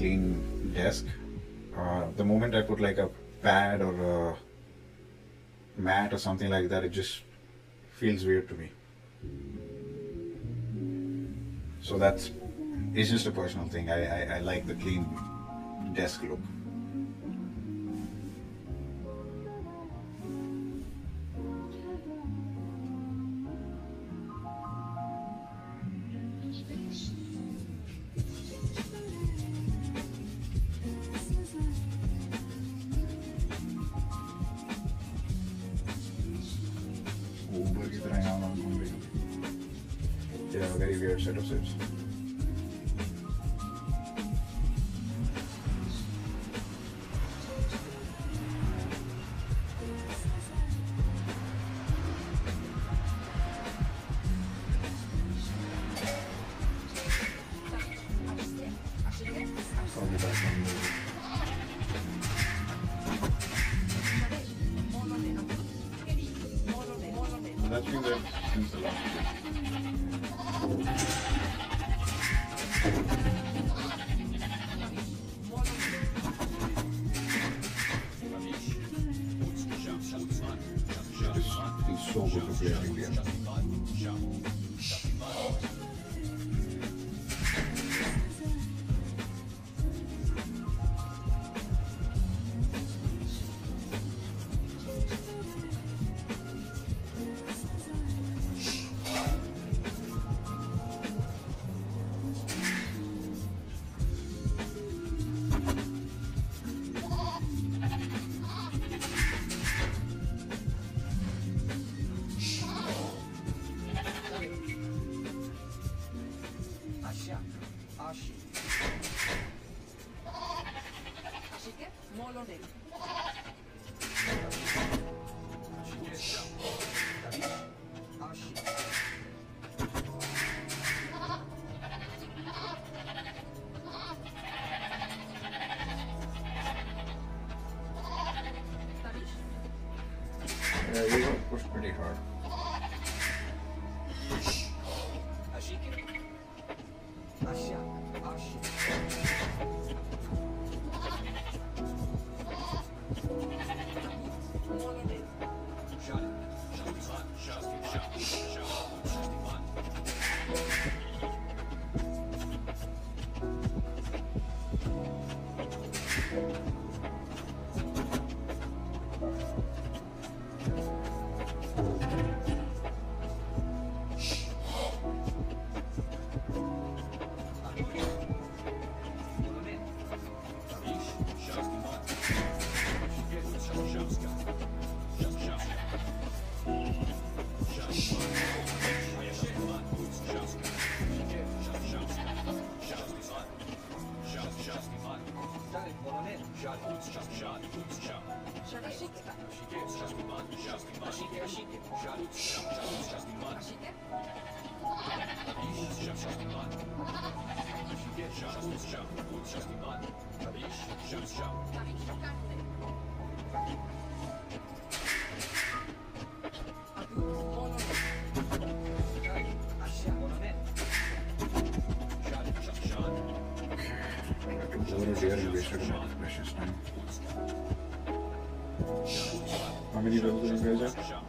clean desk. The moment I put like a pad or a mat or something like that, it just feels weird to me. So it's just a personal thing. I like the clean desk look. Uber की तरह यहाँ घूम रही हूँ. Yeah, very weird set of steps. I'll be back on the That's been there since the last video. It feels so good to play every game. Yeah, you got pushed pretty hard. Really wasted a lot of precious time. How many levels do you guys have?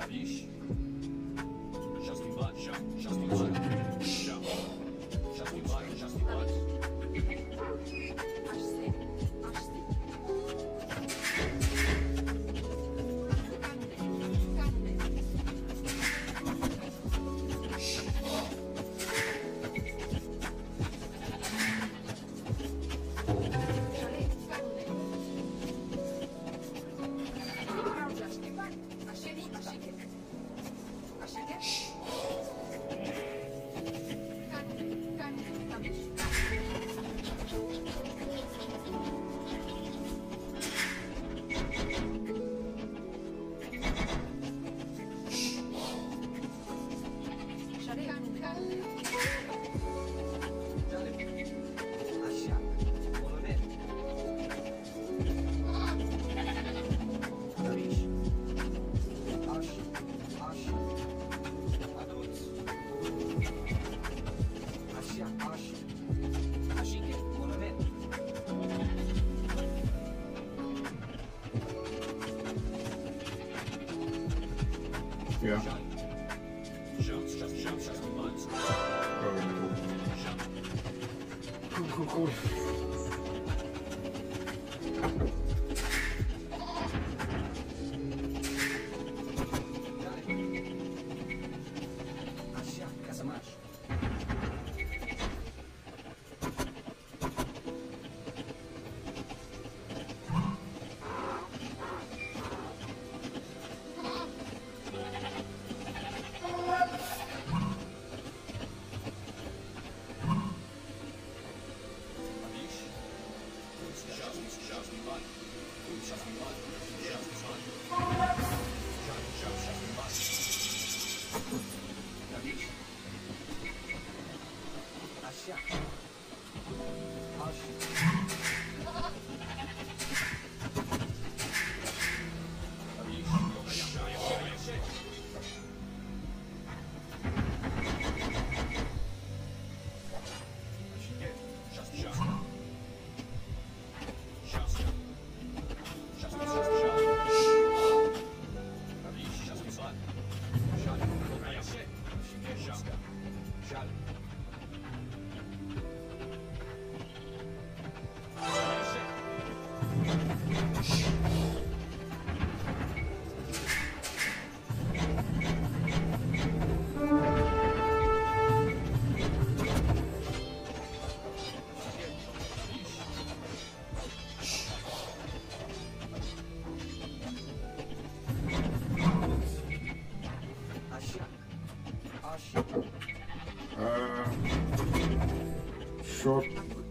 Yeah. Cool. Sure.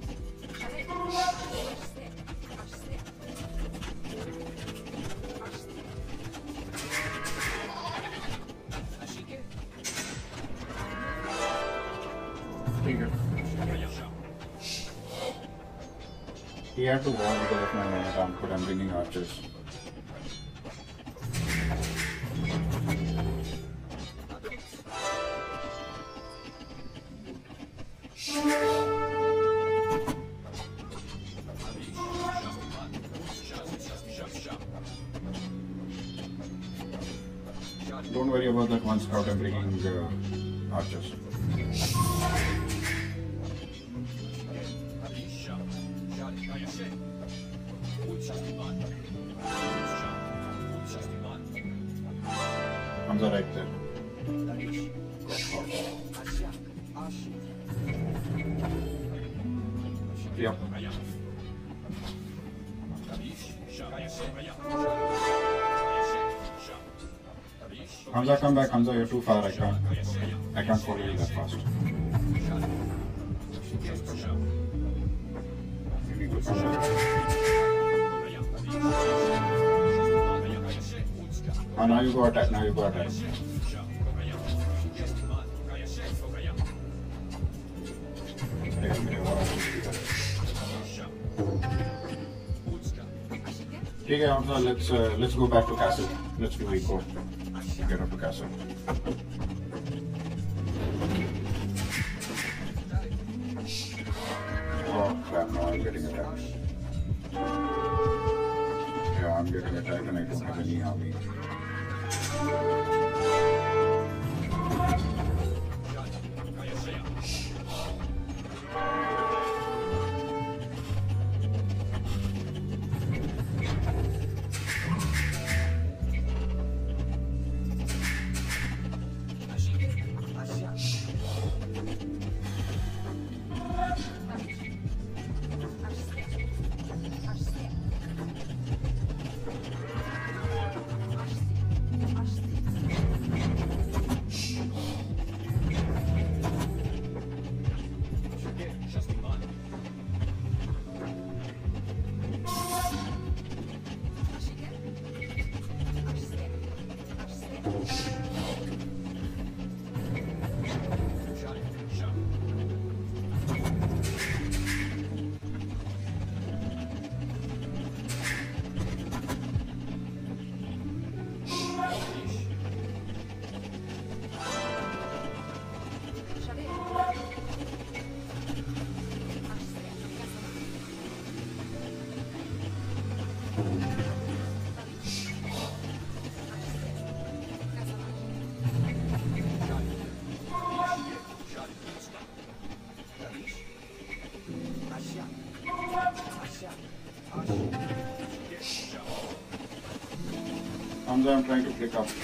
He had to warn because of my momentum, but I'm bringing archers. Don't worry about that one scout, I'm bringing the archers. Hamza right there. Yep. Hamza, come back. Hamza, you're too far. I can't follow you that fast. You need to come back. Oh, now you go attack. Now you go attack. Okay, Hamza, let's go back to castle. Let's do eco. Get up to castle. Oh crap, now I'm getting attacked. Yeah, I'm getting attacked and I don't have any army. Hamza, I'm trying to pick up.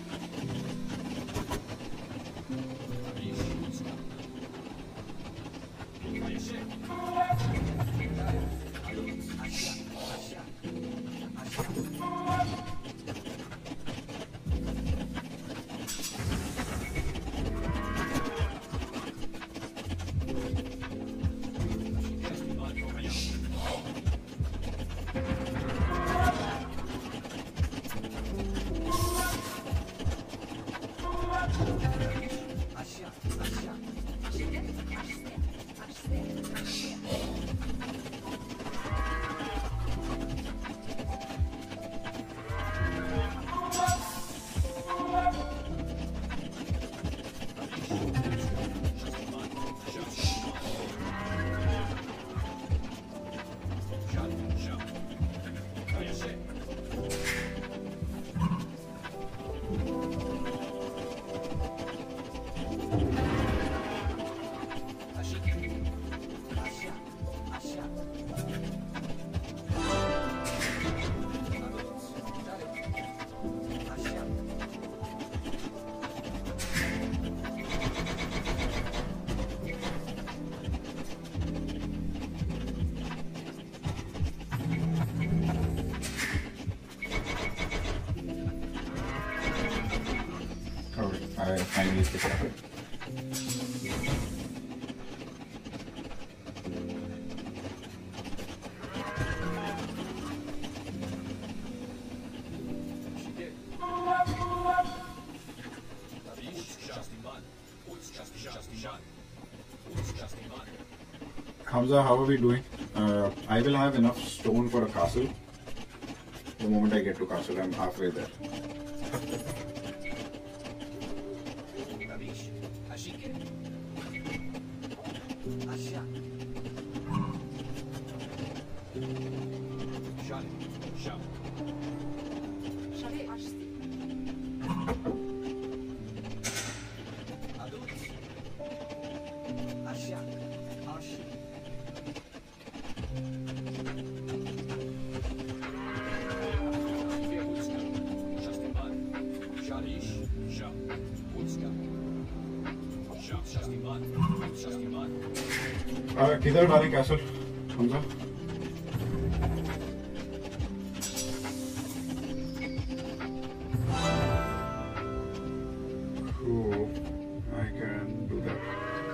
I finally picked up it. Hamza, how are we doing? I will have enough stone for a castle. The moment I get to castle, I'm halfway there. किधर डाले castle Hamza? Oh, I can do that.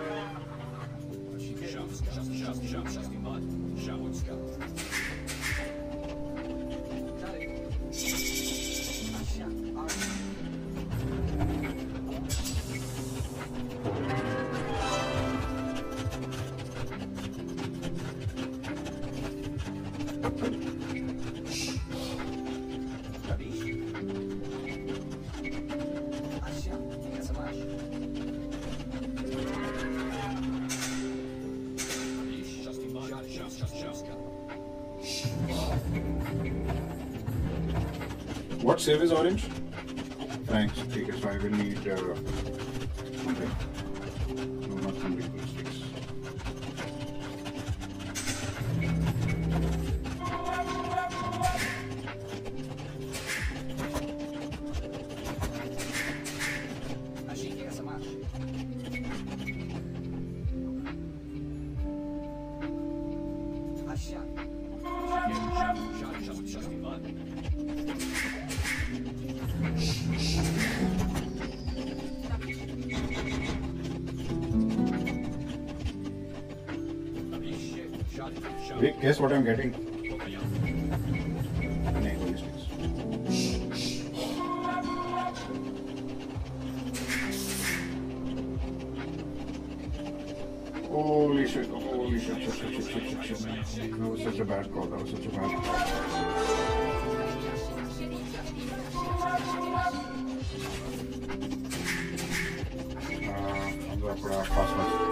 What save is orange? Thanks. Okay, so I will need something. No, not some sticks. Vic, guess what I'm getting? Holy shit, holy shit, shit. That was such a bad call, that was such a bad call. I'm going to put out fast.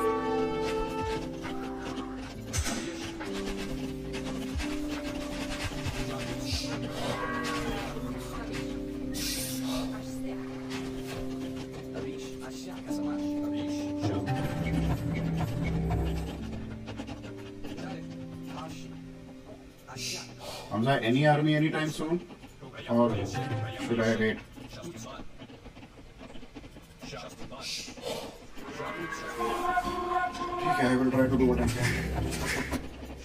Hamza, any army anytime soon? or should I wait? Okay, I will try to do what I can.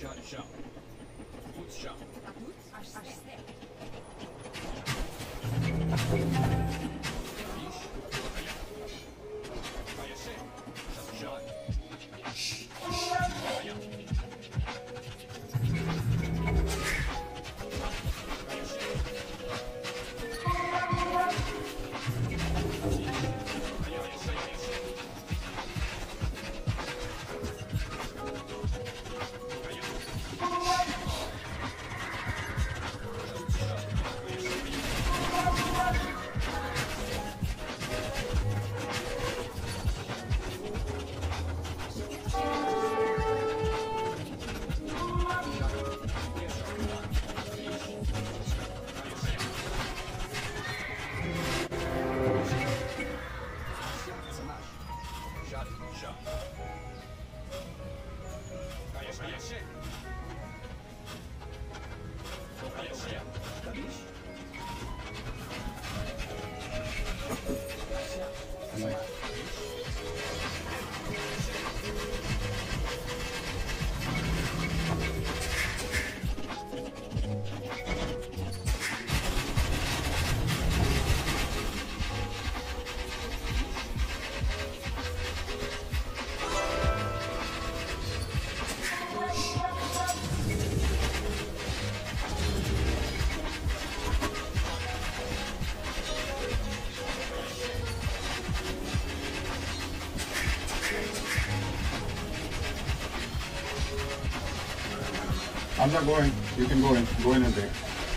I'm not going. You can go in. Go in and take.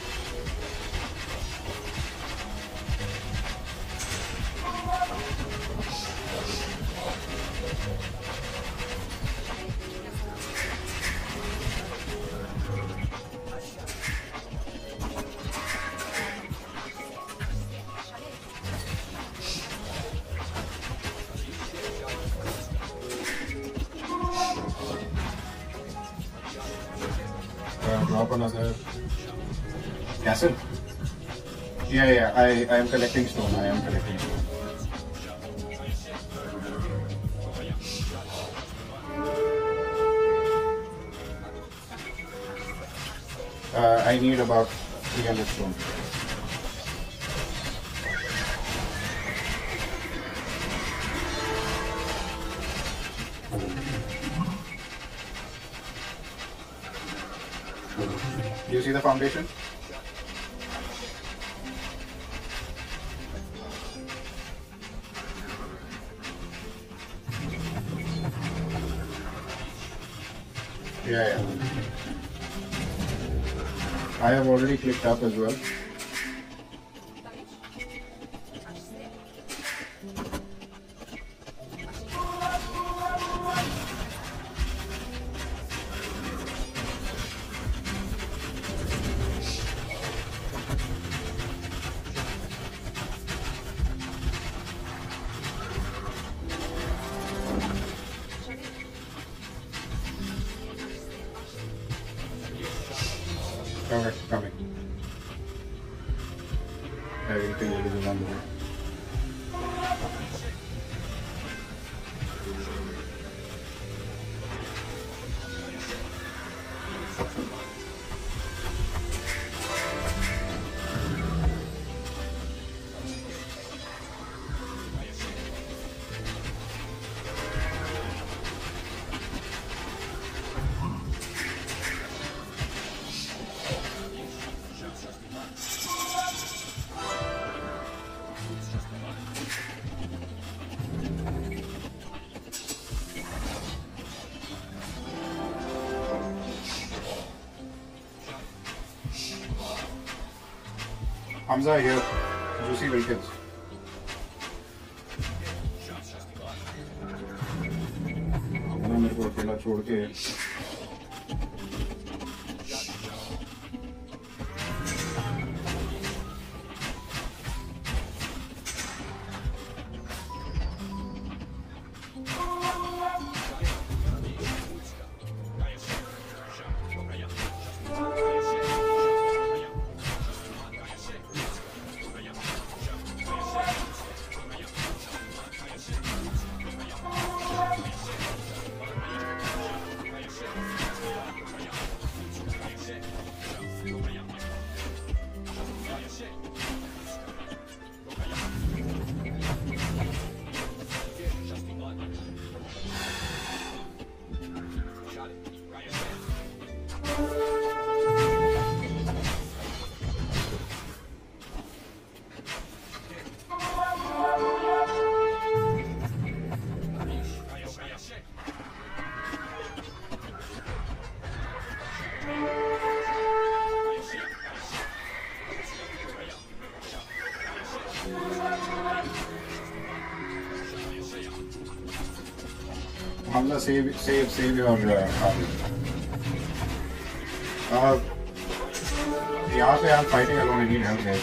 Drop another castle. Yeah. I am collecting stone. I am collecting stone. I need about 300 stone. Do you see the foundation? Yeah. I have already clicked up as well. Coming. Everything is on the way. Hamza here, Juicy Wilkins. मेरे को अकेला छोड़ के Hamza, save your army. यहाँ पे I'm fighting alone. I need help, guys.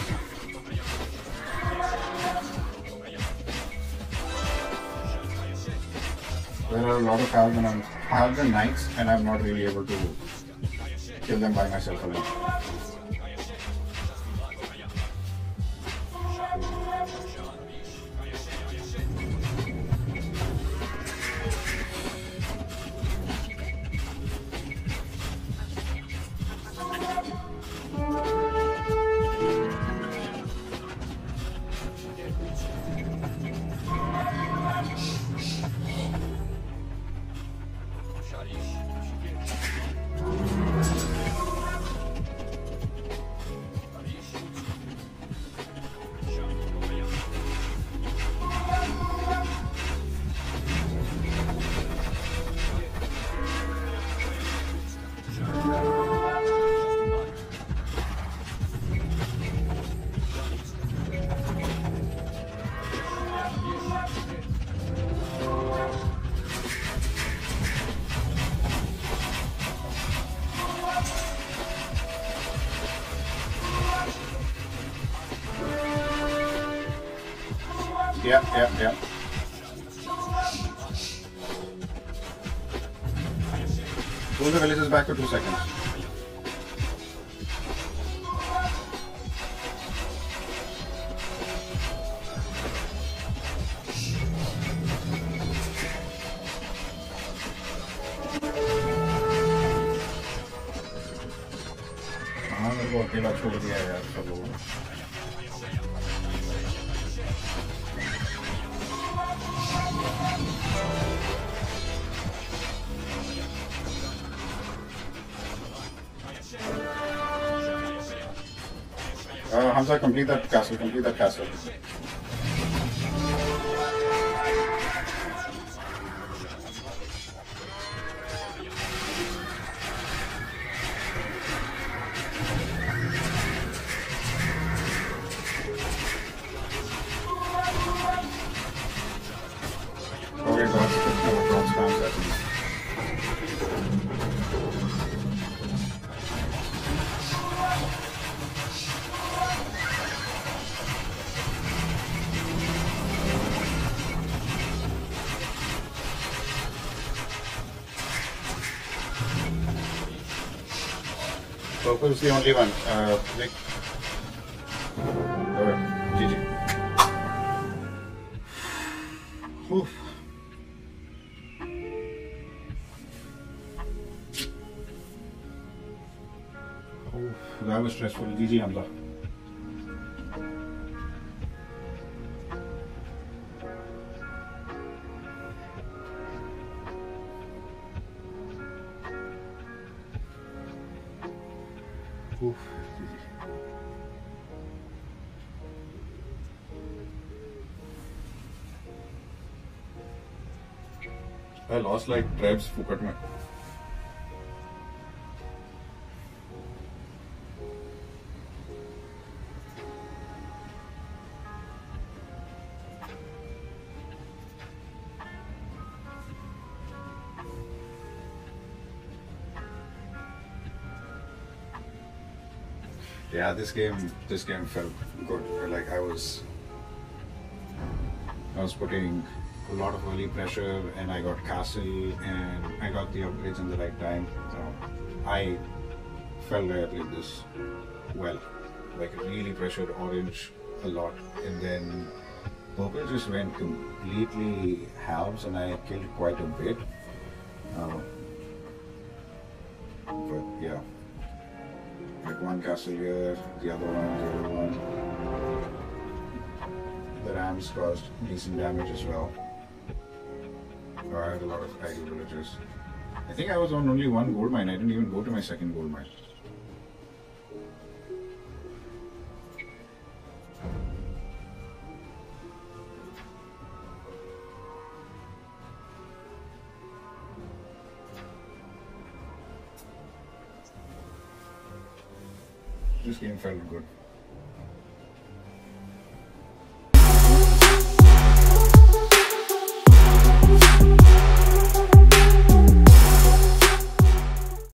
There are a lot of halves and knights, and I'm not really able to kill them by myself alone. Yeah. Pull the villagers back for 2 seconds. हाँ मेरे को अकेला छोड़ दिया यार सब लोगों ने. Hamza, complete that castle. Okay, God spams that. Purple's the only one. Vic. GG. Oof. That was stressful. GG, Hamza. Oof. I lost like tribes Phuket mein. Yeah, this game felt good. Like I was putting a lot of early pressure, and I got castle, and I got the upgrades in the right time. So I felt like I played this well. Like it really pressured orange a lot, and then purple just went completely halves, and I killed quite a bit. But yeah. Like one castle here, the other one. The rams caused decent damage as well. So I had a lot of idle villagers. I think I was on only one gold mine. I didn't even go to my second gold mine. This game felt good.